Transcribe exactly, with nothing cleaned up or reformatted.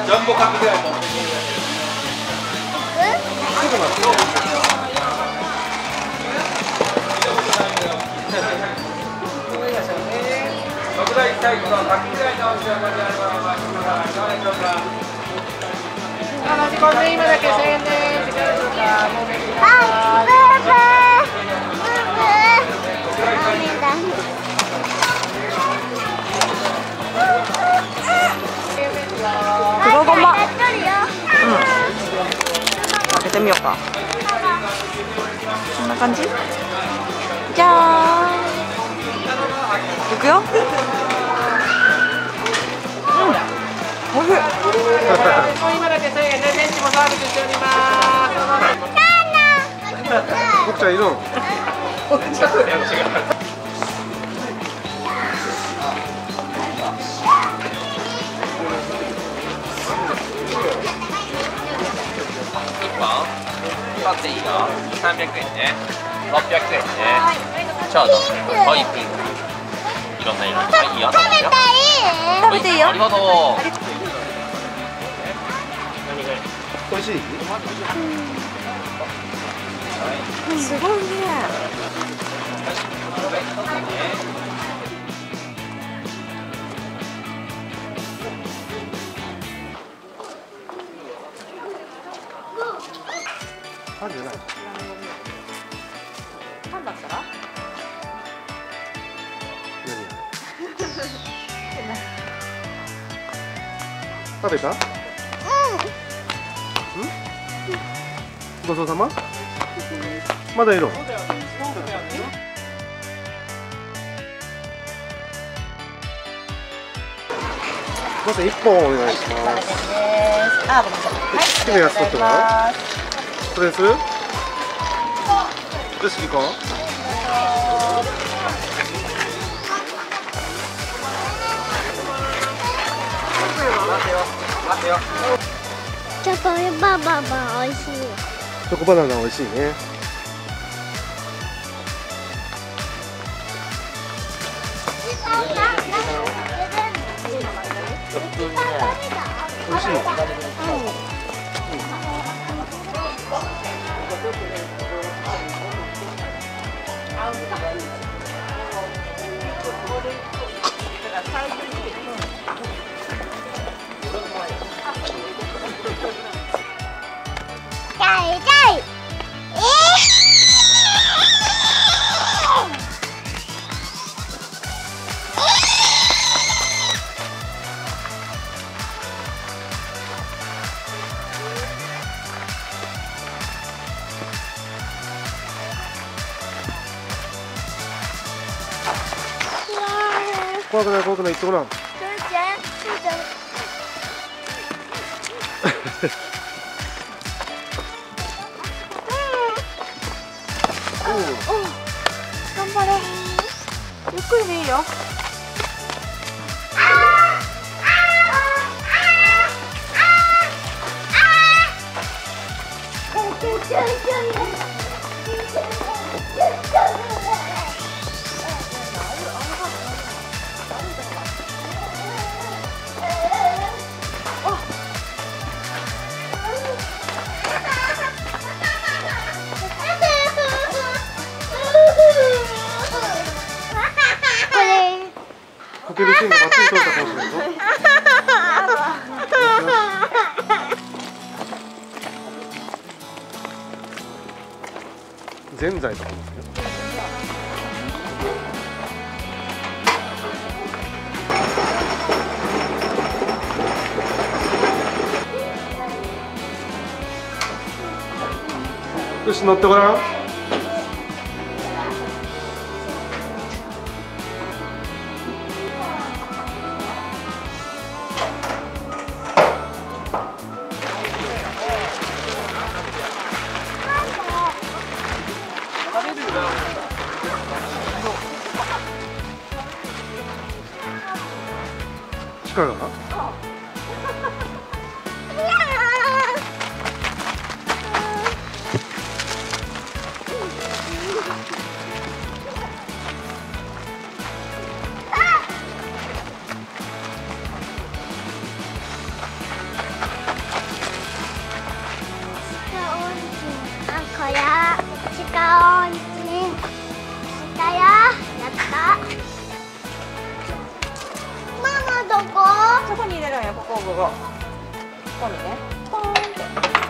ジャンボカキフライと。特大サイズのカキフライのお召し上がりあります。いかがでしょうか。 マジコンで今だけせんえんです。いかがでしょうか。もうめっちゃ。 はい、ブーブー。ブーブー。 黒ごま。うん。 やっとるよ。 開けてみようか。こんな感じ。じゃーん。いくよ。うん。おいしい。 今だけせんえんでメンチもサービスしております。 僕ちゃんいるの？僕ちゃんだよ、違う。 買っていいの？さんびゃくえんね。ろっぴゃくえんね。ちょうど。はい、ピンク。いろんな色。はい、いいよ。食べていい？ 食べていいよ。 ありがとう。 美味しい？ うん、すごいね。 パンじゃない。 パンだったら？ 食べた？うん。ごちそうさま？まだいるの？まず一本お願いします。 あ、ごめんなさい。はい。 好きなやつ取ってもらう？それにする？よし、行こう。 チョコバナナ美味しい。 チョコバナナ美味しいね。美味しい。 痛い痛い。え怖くない怖くない、言ってごらん。 ちゃん、ちゃん。 頑張れ。ゆっくりでいいよ。 かけるシーンがバッチリ撮れたかもしれないぞ。ぜんざいとかですけど。よし、乗ってごらん。力がここここここにねポーンって